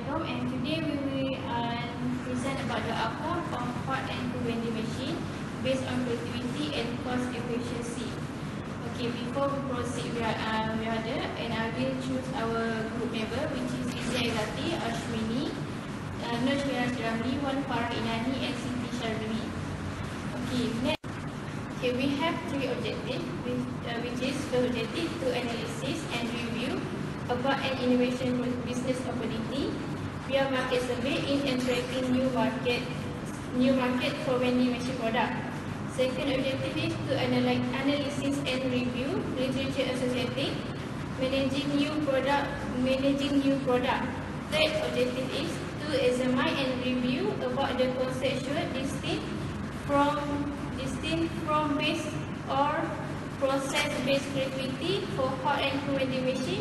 Assalamualaikum, and today we will present about the outcome of hot and cool vending machine based on productivity and cost efficiency. Okay, before we proceed we other, and I will choose our group member, which is Izzy Aizati, Ashmini, Nur Ramli, Wan Farah Inani, and Siti Sharmini. Okay, next. Okay, we have three objectives, which is the objective to analysis and review about an innovation business opportunity via market survey in attracting new market for vending machine product. Second objective is to analysis and review literature associated managing new product. Third objective is to examine and review about the conceptual distinct from base or process-based creativity for hot and cool vending machine.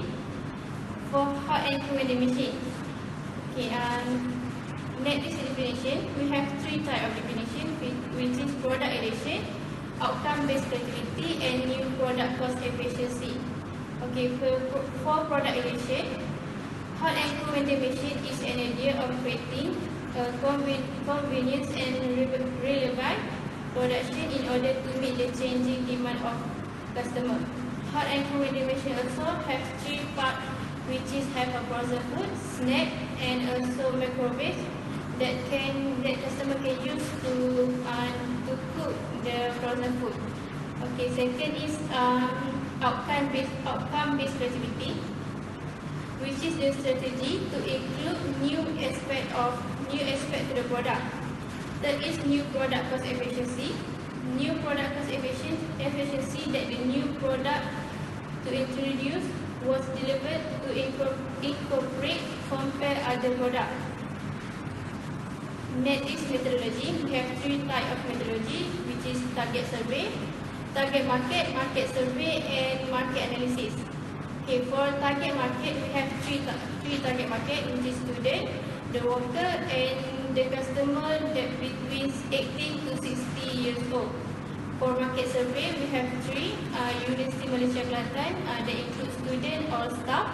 Okay, next definition, we have three types of definition, which is product addition, outcome-based creativity, and new product cost efficiency. Okay, for product addition, hot and cool vending machine is an idea of creating convenience and relevant production in order to meet the changing demand of customer. Hot and cool vending machine also have three parts, which is have a frozen food, snack, and also microwave that customer can use to cook the frozen food. Okay, second is outcome-based creativity, which is the strategy to include new aspect to the product. Third is new product cost efficiency. New product cost efficiency that the new product to introduce was delivered to incorporate compare other product. Next is methodology. We have three types of methodology, which is target survey, target market, market survey, and market analysis. Okay, for target market, we have three target market, which is student, the worker, and the customer that between 18 to 60 years old. For market survey, we have three, University Malaysia Kelantan, that include student or staff,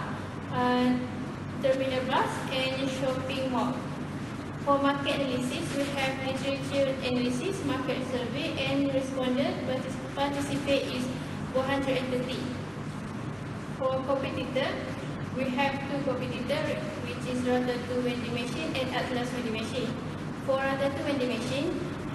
terminal bus, and shopping mall. For market analysis, we have literature analysis, market survey, and respondent participate is 130. For competitor, we have two competitors, which is Rata 2 vending machine and Atlas vending machine. For Rata 2 vending machine,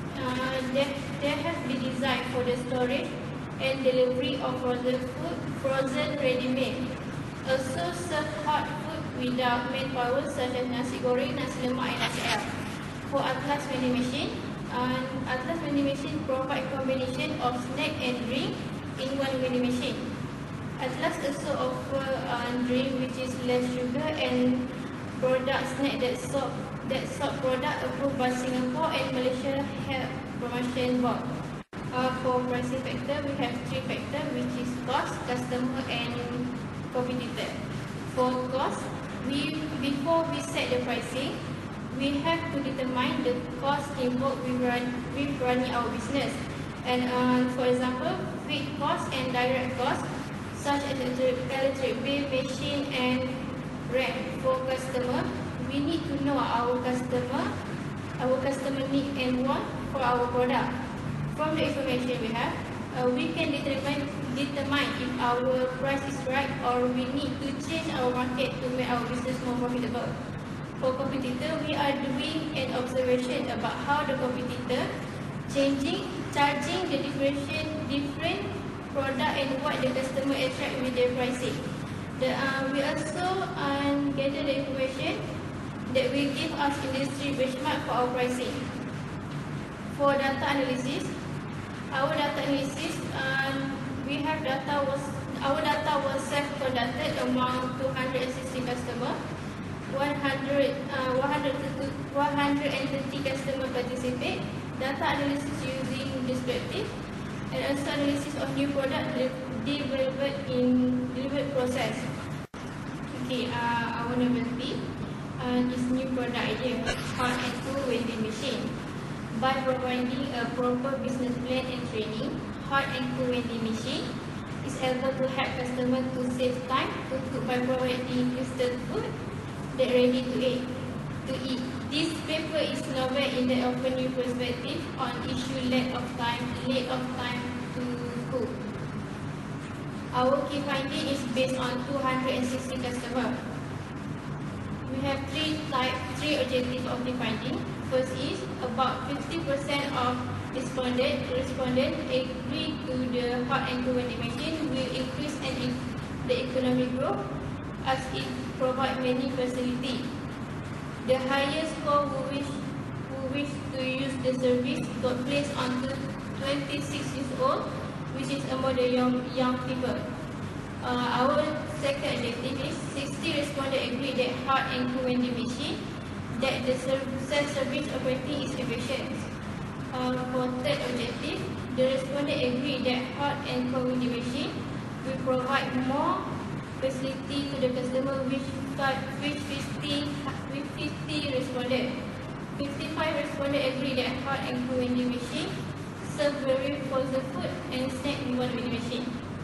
they have been designed for the storage and delivery of frozen ready-made. Also serve hot food without manpower, such as nasi goreng, nasi lemak, and nasi ayam. For Atlas vending machine, Atlas vending machine provide combination of snack and drink in one vending machine. Atlas also offer drink which is less sugar and product snack that salt product approved by Singapore and Malaysia Health Promotion Board. For pricing factor, we have three factors, which is cost, customer, and competitor. For cost, before we set the pricing, we have to determine the cost involved with running our business. And for example, fixed cost and direct cost, such as electric bill, machine, and rent. For customer, we need to know our customer need and want for our product. From the information we have, we can determine if our price is right or we need to change our market to make our business more profitable. For competitor, we are doing an observation about how the competitor charging the different product and what the customer attract with their pricing. We also gather the information that will give us industry benchmark for our pricing. For data analysis, our data was self-conducted among 260 customers. 130 customers participate. Data analysis using descriptive and also analysis of new product delivered process. Okay, our number 3 is new product idea, hot and cool vending machine. By providing a proper business plan and training, hot and cool vending machine is able to help customers to save time to cook by providing instant food that ready to eat. to E. This paper is nowhere in the open new perspective on issue late of time to who. Our key finding is based on 260 customers. We have three objectives of the finding. First is about 50% of respondents agree to the hot and cold vending machine will increase the economic growth as it provides many facilities. The highest score who wish to use the service got placed on to 26 years old, which is among the young people. Our second objective is 60 respondents agree that hot and cold vending machine that the self-service operating is efficient. For third objective, the respondents agree that hot and cold vending machine will provide more facility to the customer, with 50 respondents. 55 respondents agree that hot and cold vending machine serve very frozen food and snack in one vending machine.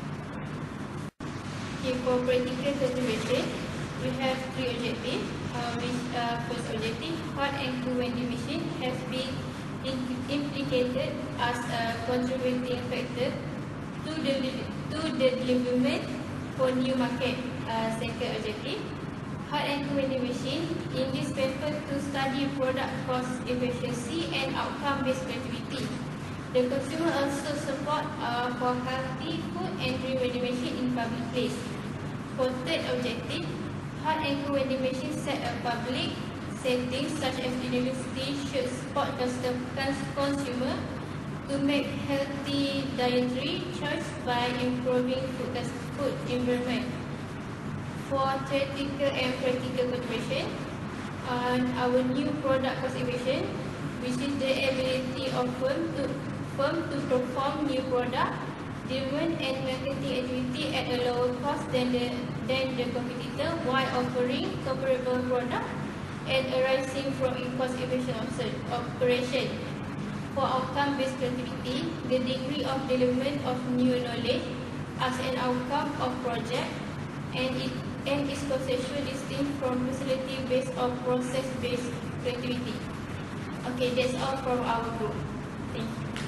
Okay, for practical consideration, we have three objectives. First objective, hot and cold vending machine has been implicated as a contributing factor to the development for new market. Second objective, hot and cold vending machine in this paper to study product cost efficiency and outcome-based creativity. The consumer also support for healthy food and drink vending machine in public place. For third objective, hot and cold vending machine set a public setting such as university should support consumer to make healthy dietary choice by improving food environment. For theoretical and practical contribution, our new product cost efficient, which is the ability of firm to perform new product development and marketing activity at a lower cost than the competitor while offering comparable product and arising from cost efficient operation. For outcome-based creativity, the degree of development of new knowledge as an outcome of project and is conceptually distinct from facility-based or process-based creativity. Okay, that's all from our group. Thank you.